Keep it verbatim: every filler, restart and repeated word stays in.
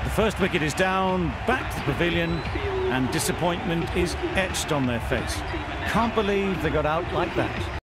The first wicket is down, back to the pavilion, and disappointment is etched on their face. Can't believe they got out like that.